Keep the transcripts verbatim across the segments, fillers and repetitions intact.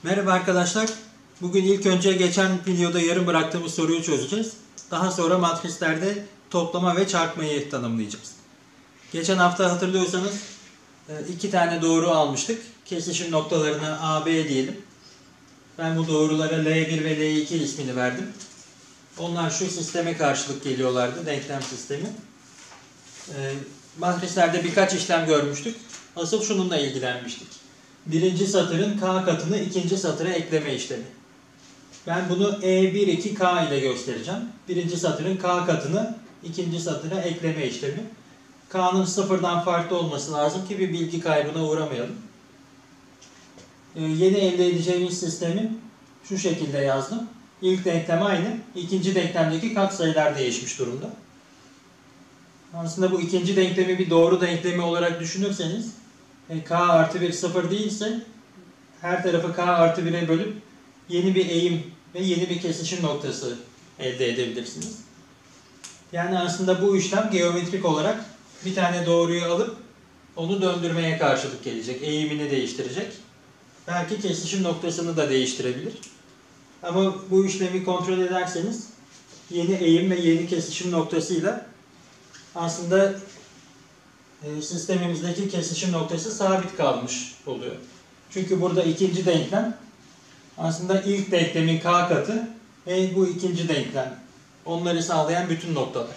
Merhaba arkadaşlar. Bugün ilk önce geçen videoda yarım bıraktığımız soruyu çözeceğiz. Daha sonra matrislerde toplama ve çarpmayı tanımlayacağız. Geçen hafta hatırlıyorsanız iki tane doğru almıştık. Kesişim noktalarına A, B diyelim. Ben bu doğrulara L bir ve L iki ismini verdim. Onlar şu sisteme karşılık geliyorlardı, denklem sistemi. Matrislerde birkaç işlem görmüştük. Asıl şununla ilgilenmiştik. Birinci satırın K katını ikinci satıra ekleme işlemi. Ben bunu E bir iki K ile göstereceğim. Birinci satırın K katını ikinci satıra ekleme işlemi. K'nın sıfırdan farklı olması lazım ki bir bilgi kaybına uğramayalım. Ee, yeni elde edeceğimiz sistemi şu şekilde yazdım. İlk denklem aynı. İkinci denklemdeki katsayılar değişmiş durumda. Aslında bu ikinci denklemi bir doğru denklemi olarak düşünürseniz K artı bir sıfır değilse her tarafı K artı bir'e bölüp yeni bir eğim ve yeni bir kesişim noktası elde edebilirsiniz. Yani aslında bu işlem geometrik olarak bir tane doğruyu alıp onu döndürmeye karşılık gelecek. Eğimini değiştirecek. Belki kesişim noktasını da değiştirebilir. Ama bu işlemi kontrol ederseniz yeni eğim ve yeni kesişim noktasıyla aslında sistemimizdeki kesişim noktası sabit kalmış oluyor. Çünkü burada ikinci denklem aslında ilk denklemin K katı ve bu ikinci denklem. Onları sağlayan bütün noktalar.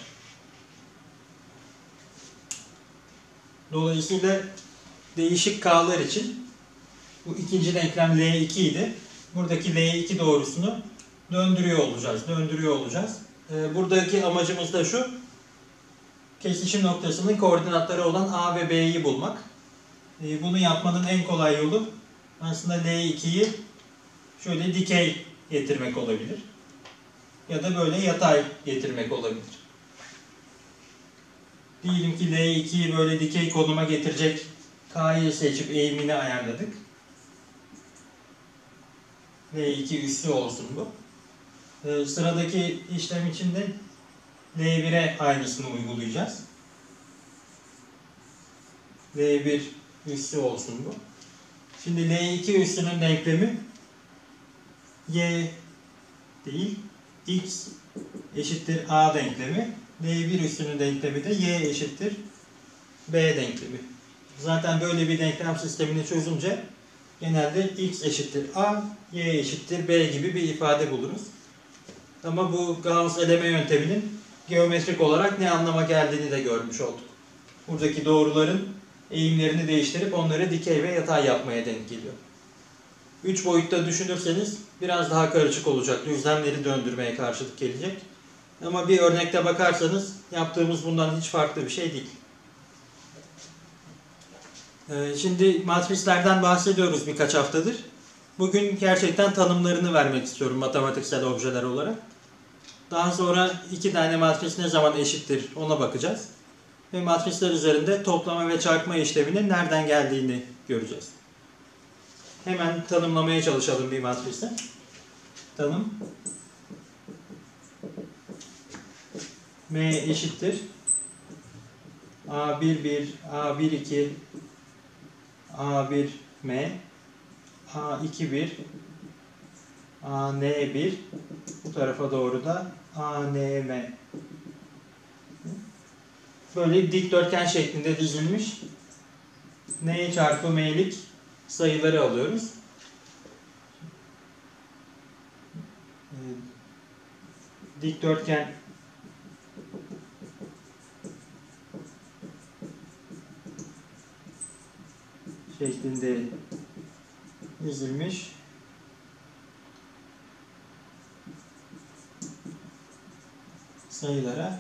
Dolayısıyla değişik K'lar için bu ikinci denklem L iki idi. Buradaki L iki doğrusunu döndürüyor olacağız. Döndürüyor olacağız. Buradaki amacımız da şu. Kesişim noktasının koordinatları olan A ve B'yi bulmak. Bunu yapmanın en kolay yolu aslında L iki'yi şöyle dikey getirmek olabilir. Ya da böyle yatay getirmek olabilir. Diyelim ki L iki'yi böyle dikey konuma getirecek K'yı seçip eğimini ayarladık. L iki üssü olsun bu. Sıradaki işlem için de L bir'e aynısını uygulayacağız. L bir üssü olsun bu. Şimdi L iki üssünün denklemi Y değil, X eşittir A denklemi. L bir üssünün denklemi de Y eşittir B denklemi. Zaten böyle bir denklem sistemini çözünce genelde X eşittir A, Y eşittir B gibi bir ifade buluruz. Ama bu Gauss eleme yönteminin geometrik olarak ne anlama geldiğini de görmüş olduk. Buradaki doğruların eğimlerini değiştirip onları dikey ve yatay yapmaya denk geliyor. Üç boyutta düşünürseniz biraz daha karışık olacak. Düzlemleri döndürmeye karşılık gelecek. Ama bir örnekte bakarsanız yaptığımız bundan hiç farklı bir şey değil. Şimdi matrislerden bahsediyoruz birkaç haftadır. Bugün gerçekten tanımlarını vermek istiyorum matematiksel objeler olarak. Daha sonra iki tane matris ne zaman eşittir ona bakacağız. Ve matrisler üzerinde toplama ve çarpma işleminin nereden geldiğini göreceğiz. Hemen tanımlamaya çalışalım bir matrisi. Tanım. M eşittir. A bir bir, A bir iki, A bir M, A iki bir, A N bir, bu tarafa doğru da A N M. Böyle dikdörtgen şeklinde dizilmiş N çarpı M'lik sayıları alıyoruz. Dikdörtgen şeklinde dizilmiş sayılara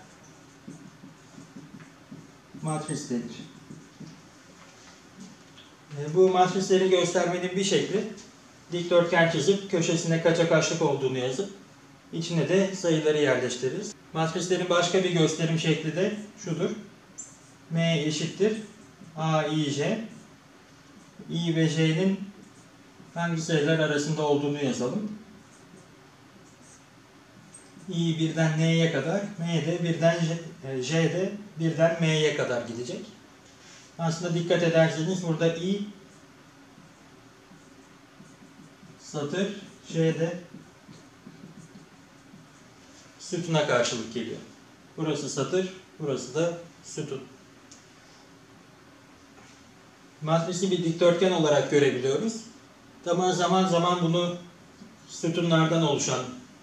matris denir. Bu matrisleri göstermenin bir şekli dikdörtgen çizip köşesine kaça kaçlık olduğunu yazıp içine de sayıları yerleştiririz. Matrislerin başka bir gösterim şekli de şudur. M eşittir A, I, J. I ve J'nin hangi sayılar arasında olduğunu yazalım. I birden N'ye kadar, M de birden J de birden M'ye kadar gidecek. Aslında dikkat ederseniz burada I satır J'de sütuna karşılık geliyor. Burası satır, burası da sütun. Matrisi bir dikdörtgen olarak görebiliyoruz. Ama zaman zaman bunu sütunlardan oluşan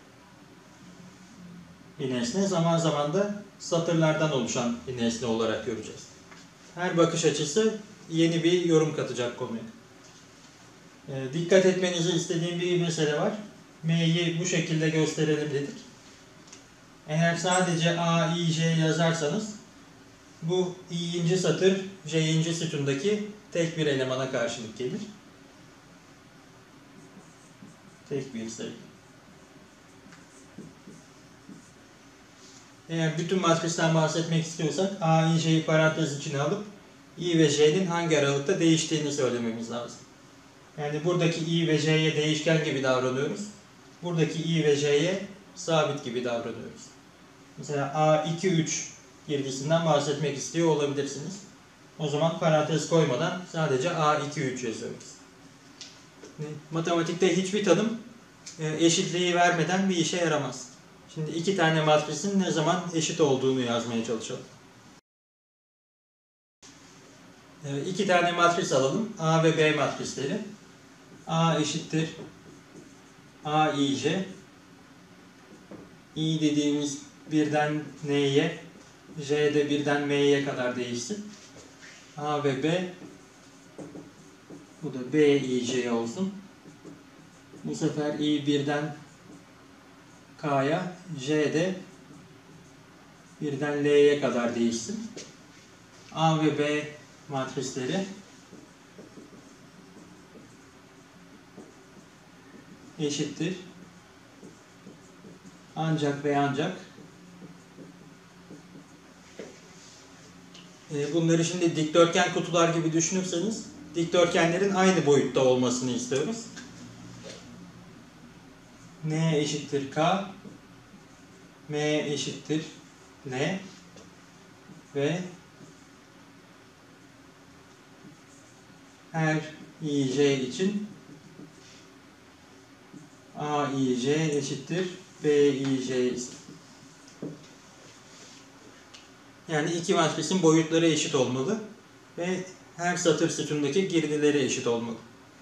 bir nesne, zaman zaman da satırlardan oluşan bir nesne olarak göreceğiz. Her bakış açısı yeni bir yorum katacak konuya. E, dikkat etmenizi istediğim bir mesele var. M'yi bu şekilde gösterelim dedik. Eğer sadece A, I, J yazarsanız bu i'inci satır j'inci sütundaki tek bir elemana karşılık gelir. Tek bir sayı. Eğer bütün matristen bahsetmek istiyorsak A, I, J'yi parantez içine alıp I ve J'nin hangi aralıkta değiştiğini söylememiz lazım. Yani buradaki I ve J'ye değişken gibi davranıyoruz. Buradaki I ve J'ye sabit gibi davranıyoruz. Mesela A iki üç girdisinden bahsetmek istiyor olabilirsiniz. O zaman parantez koymadan sadece A iki üç yazıyoruz. Matematikte hiçbir tanım eşitliği vermeden bir işe yaramaz. Şimdi iki tane matrisin ne zaman eşit olduğunu yazmaya çalışalım. İki tane matris alalım. A ve B matrisleri. A eşittir A, I, J. I dediğimiz birden N'ye, J de birden M'ye kadar değişsin. A ve B, bu da B, I, J olsun. Bu sefer I birden K'ya, J de birden L'ye kadar değişsin. A ve B matrisleri eşittir. Ancak ve ancak bunları şimdi dikdörtgen kutular gibi düşünürseniz dikdörtgenlerin aynı boyutta olmasını istiyoruz. N eşittir K, M eşittir N ve her I, J için A, I, J eşittir B, I, J. Yani iki matrisin boyutları eşit olmalı ve her satır sütundaki girdileri eşit olmalı.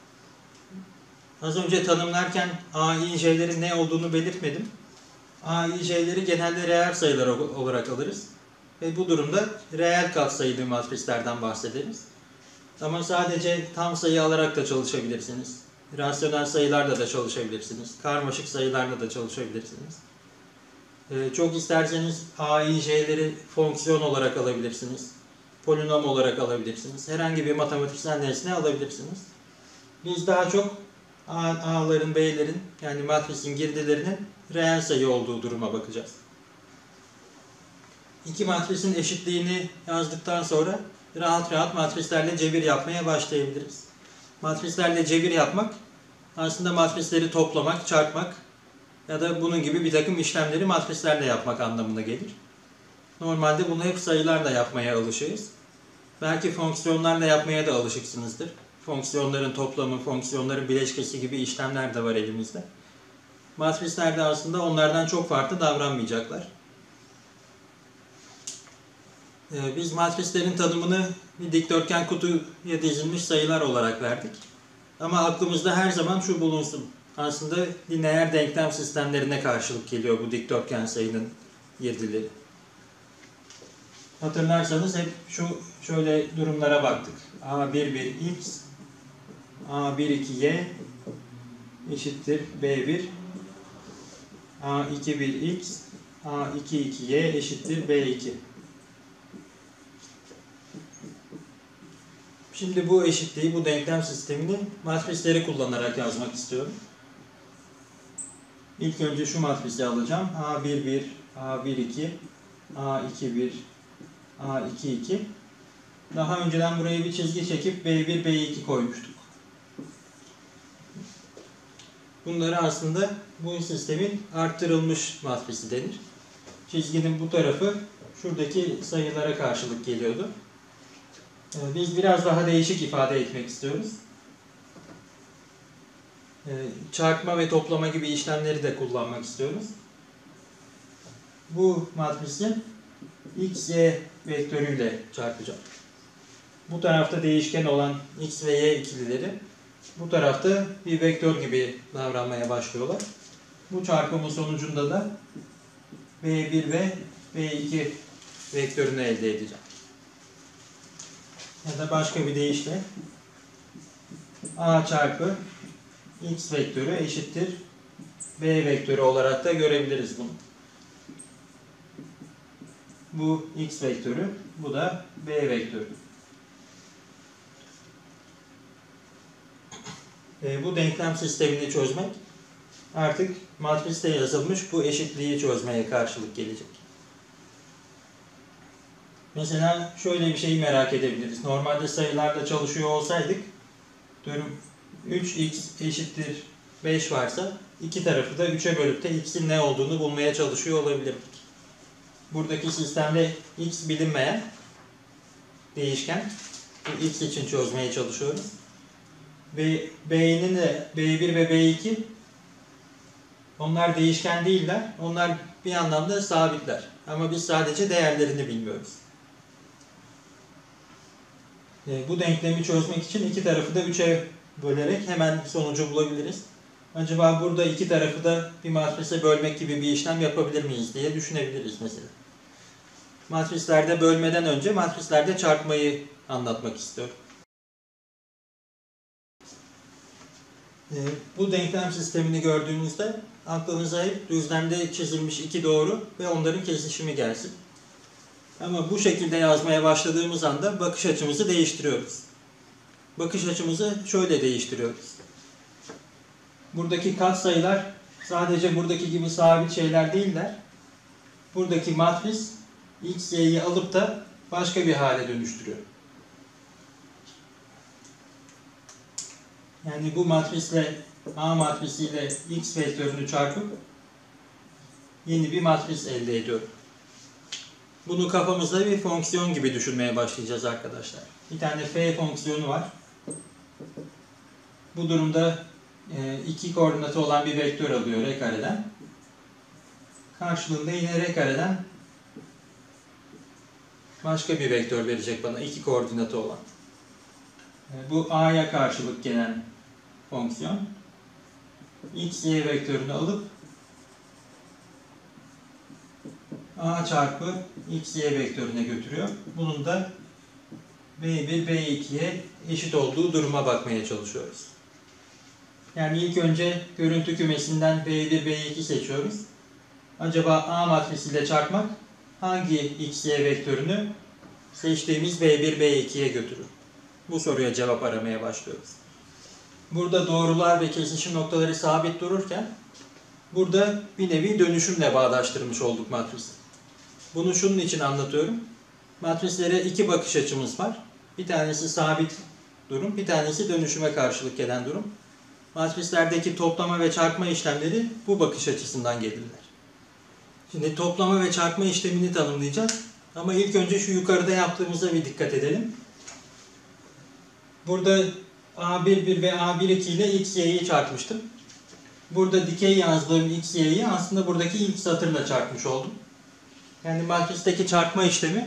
Az önce tanımlarken A, I, J'lerin ne olduğunu belirtmedim. A, I, J'leri genelde reel sayılar olarak alırız. Ve bu durumda reel katsayılı matrislerden bahsederiz. Ama sadece tam sayı alarak da çalışabilirsiniz. Rasyonel sayılarla da çalışabilirsiniz. Karmaşık sayılarla da çalışabilirsiniz. Ee, çok isterseniz A, I, J'leri fonksiyon olarak alabilirsiniz. Polinom olarak alabilirsiniz. Herhangi bir matematiksel nesne alabilirsiniz. Biz daha çok A, A'ların, B'lerin yani matrisin girdilerinin reel sayı olduğu duruma bakacağız. İki matrisin eşitliğini yazdıktan sonra rahat rahat matrislerle cebir yapmaya başlayabiliriz. Matrislerle cebir yapmak aslında matrisleri toplamak, çarpmak ya da bunun gibi bir takım işlemleri matrislerle yapmak anlamına gelir. Normalde bunu hep sayılarla yapmaya alışığız. Belki fonksiyonlarla yapmaya da alışıksınızdır. Fonksiyonların toplamı, fonksiyonların bileşkesi gibi işlemler de var elimizde. Matrislerde aslında onlardan çok farklı davranmayacaklar. Biz matrislerin tanımını bir dikdörtgen kutuya dizilmiş sayılar olarak verdik. Ama aklımızda her zaman şu bulunsun. Aslında lineer denklem sistemlerine karşılık geliyor bu dikdörtgen sayının girdileri. Hatırlarsanız hep şu şöyle durumlara baktık. A bir bir x, A bir iki y eşittir B bir, A iki bir x, A iki iki y eşittir B iki. Şimdi bu eşitliği, bu denklem sistemini matrisleri kullanarak yazmak istiyorum. İlk önce şu matrisi alacağım. A bir bir, A bir iki, A iki bir, A iki iki. Daha önceden buraya bir çizgi çekip B bir, B iki koymuştuk. Bunları aslında bu sistemin arttırılmış matrisi denir. Çizginin bu tarafı şuradaki sayılara karşılık geliyordu. Biz biraz daha değişik ifade etmek istiyoruz. çarpma ve toplama gibi işlemleri de kullanmak istiyoruz. Bu matrisi x, y vektörüyle çarpacağım. Bu tarafta değişken olan x ve y ikilileri bu tarafta bir vektör gibi davranmaya başlıyorlar. Bu çarpımın sonucunda da b bir ve b iki vektörünü elde edeceğim. Ya da başka bir deyişle a çarpı x vektörü eşittir b vektörü olarak da görebiliriz bunu. Bu x vektörü, bu da b vektörü. E, bu denklem sistemini çözmek artık matriste yazılmış bu eşitliği çözmeye karşılık gelecek. Mesela şöyle bir şeyi merak edebiliriz. Normalde sayılarla çalışıyor olsaydık, diyorum üç x eşittir beş varsa iki tarafı da üçe bölüp de x'in ne olduğunu bulmaya çalışıyor olabilirdik. Buradaki sistemde x bilinmeyen değişken. Bu x için çözmeye çalışıyoruz. Ve b'nin de b bir ve b iki onlar değişken değiller. Onlar bir anlamda sabitler. Ama biz sadece değerlerini bilmiyoruz. E, bu denklemi çözmek için iki tarafı da üçe bölerek hemen sonucu bulabiliriz. Acaba burada iki tarafı da bir matrise bölmek gibi bir işlem yapabilir miyiz diye düşünebiliriz mesela. Matrislerde bölmeden önce matrislerde çarpmayı anlatmak istiyorum. E, bu denklem sistemini gördüğünüzde aklınıza hep düzlemde çizilmiş iki doğru ve onların kesişimi gelsin. Ama bu şekilde yazmaya başladığımız anda bakış açımızı değiştiriyoruz. Bakış açımızı şöyle değiştiriyoruz. Buradaki katsayılar sadece buradaki gibi sabit şeyler değiller. Buradaki matris x, y'yi alıp da başka bir hale dönüştürüyor. Yani bu matrisle A matrisiyle x vektörünü çarpıp yeni bir matris elde ediyorum. Bunu kafamızda bir fonksiyon gibi düşünmeye başlayacağız arkadaşlar. Bir tane f fonksiyonu var. Bu durumda iki koordinatı olan bir vektör alıyor r kareden. Karşılığında yine r kareden başka bir vektör verecek bana iki koordinatı olan. Bu a'ya karşılık gelen fonksiyon x, y vektörünü alıp a çarpı x, y vektörüne götürüyor. Bunun da b bir, b iki'ye eşit olduğu duruma bakmaya çalışıyoruz. Yani ilk önce görüntü kümesinden b bir, b iki seçiyoruz. Acaba a matrisiyle çarpmak hangi x, y vektörünü seçtiğimiz b bir, b iki'ye götürür? Bu soruya cevap aramaya başlıyoruz. Burada doğrular ve kesişim noktaları sabit dururken burada bir nevi dönüşümle bağdaştırmış olduk matrisi. Bunu şunun için anlatıyorum. Matrislere iki bakış açımız var. Bir tanesi sabit durum, bir tanesi dönüşüme karşılık gelen durum. Matrislerdeki toplama ve çarpma işlemleri bu bakış açısından gelirler. Şimdi toplama ve çarpma işlemini tanımlayacağız. Ama ilk önce şu yukarıda yaptığımıza bir dikkat edelim. Burada a bir bir ve a bir iki ile x, y'yi çarpmıştım. Burada dikey yazdığım x, y'yi aslında buradaki ilk satırla çarpmış oldum. Yani matristeki çarpma işlemi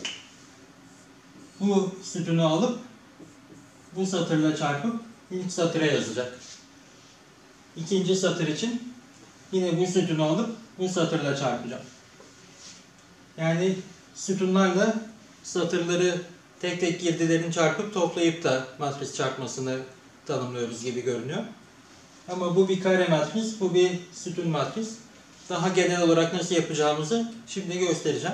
bu sütunu alıp bu satırla çarpıp ilk satıra yazacak. İkinci satır için yine bu sütunu alıp bu satırla çarpacağım. Yani sütunlarla satırları tek tek girdilerini çarpıp toplayıp da matris çarpmasını tanımlıyoruz gibi görünüyor. Ama bu bir kare matris, bu bir sütun matris. Daha genel olarak nasıl yapacağımızı şimdi göstereceğim.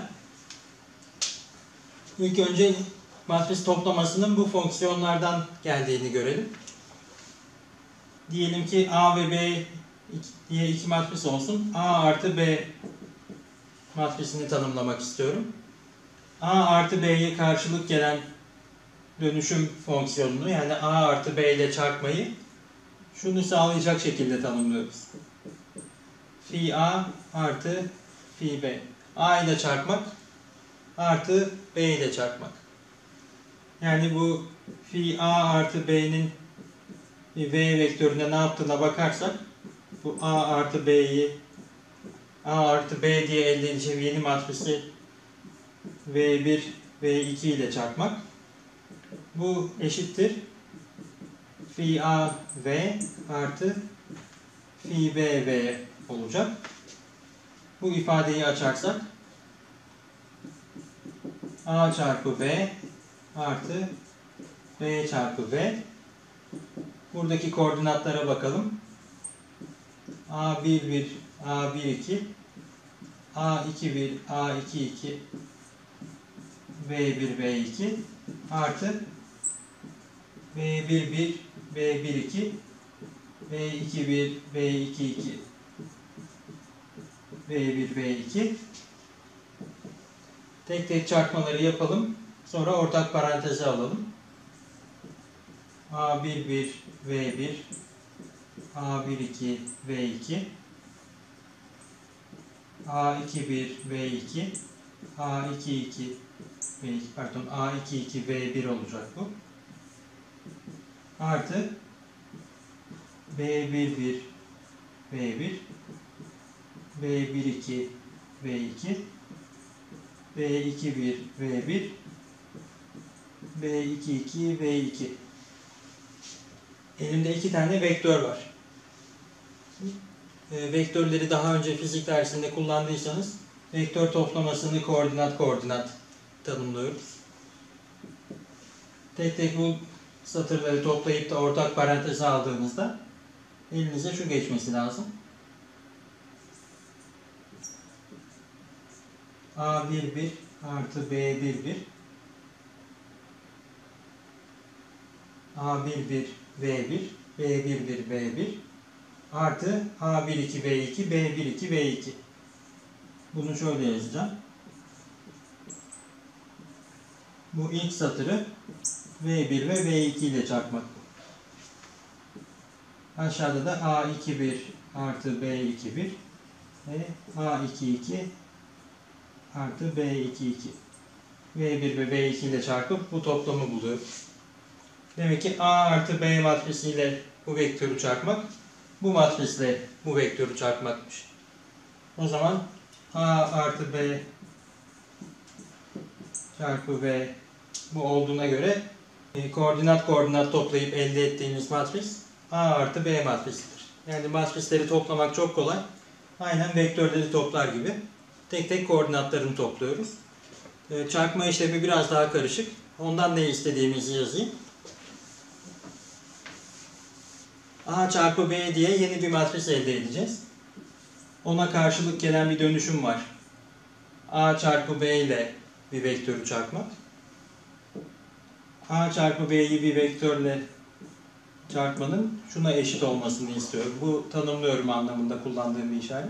İlk önce matris toplamasının bu fonksiyonlardan geldiğini görelim. Diyelim ki A ve B diye iki matris olsun. A artı B matrisini tanımlamak istiyorum. A artı B'ye karşılık gelen dönüşüm fonksiyonunu yani A artı B ile çarpmayı şunu sağlayacak şekilde tanımlıyoruz. Phi A artı phi B. A ile çarpmak artı B ile çarpmak. Yani bu phi A artı B'nin bir V vektöründe ne yaptığına bakarsak, bu A artı B'yi A artı B diye elde edeceğim yeni matrisi V bir, V iki ile çarpmak. Bu eşittir Phi A V artı Phi B V olacak. Bu ifadeyi açarsak A çarpı V artı B çarpı V. Buradaki koordinatlara bakalım. A bir bir, A bir iki, A iki bir, A iki iki, V bir, V iki artı V bir bir, V bir iki, V iki bir, V iki iki, V bir, V iki. Tek tek çarpmaları yapalım. Sonra ortak paranteze alalım. A bir bir, V bir, A bir iki, V iki, A iki bir, V iki, A iki iki, V iki, pardon, A iki iki, V bir olacak bu. Artı V bir bir, V bir, V bir iki, V iki, V iki bir, V bir, V iki iki, V iki. Elimde iki tane vektör var. E, vektörleri daha önce fizik dersinde kullandıysanız vektör toplamasını koordinat koordinat tanımlıyoruz. Tek tek bu satırları toplayıp da ortak paranteze aldığınızda elinize şu geçmesi lazım. A bir bir artı B bir bir, A bir bir, V bir, B bir bir, V bir artı A bir iki, V iki, B bir iki, V iki. Bunu şöyle yazacağım. Bu ilk satırı V bir ve V iki ile çarpmak. Aşağıda da A iki bir artı B iki bir ve A iki iki artı B iki iki. V bir ve V iki ile çarpıp bu toplamı buluyoruz. Demek ki A artı B matrisiyle bu vektörü çarpmak, bu matrisle bu vektörü çarpmakmış. O zaman A artı B çarpı V bu olduğuna göre e, koordinat koordinat toplayıp elde ettiğimiz matris A artı B matrisidir. Yani matrisleri toplamak çok kolay. Aynen vektörleri toplar gibi. Tek tek koordinatlarını topluyoruz. E, çarpma işlemi biraz daha karışık. Ondan ne istediğimizi yazayım. A çarpı B diye yeni bir matris elde edeceğiz. Ona karşılık gelen bir dönüşüm var. A çarpı B ile bir vektörü çarpmak. A çarpı B'yi bir vektörle çarpmanın şuna eşit olmasını istiyorum. Bu tanımlıyorum anlamında kullandığım bir işaret.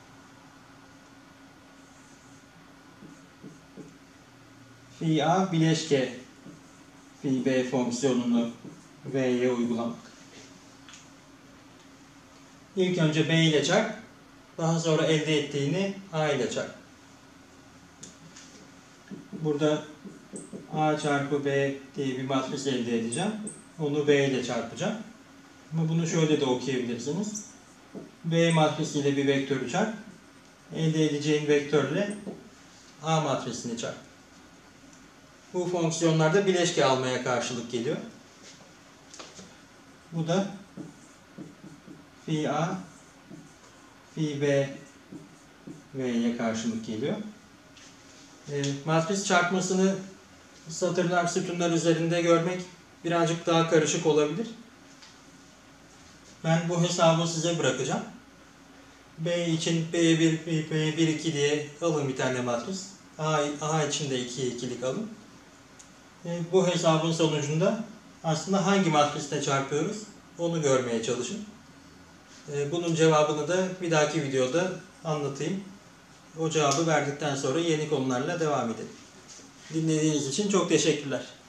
Phi A bileşke Phi B fonksiyonunu V'ye uygulamak. İlk önce B ile çarp, daha sonra elde ettiğini A ile çarp. Burada A çarpı B diye bir matris elde edeceğim. Onu B ile çarpacağım. Ama bunu şöyle de okuyabilirsiniz. B matrisiyle bir vektörü çarp. Elde edeceğin vektörle A matrisini çarp. Bu fonksiyonlarda bileşke almaya karşılık geliyor. Bu da Phi A, Phi B, V'ye karşılık geliyor. E, matris çarpmasını satırlar, sütunlar üzerinde görmek birazcık daha karışık olabilir. Ben bu hesabı size bırakacağım. B için B bir, B bir iki diye alın bir tane matris. A, A için de ikiye ikilik alın. E, bu hesabın sonucunda aslında hangi matrisle çarpıyoruz onu görmeye çalışın. E, bunun cevabını da bir dahaki videoda anlatayım. O cevabı verdikten sonra yeni konularla devam edelim. Dinlediğiniz için çok teşekkürler.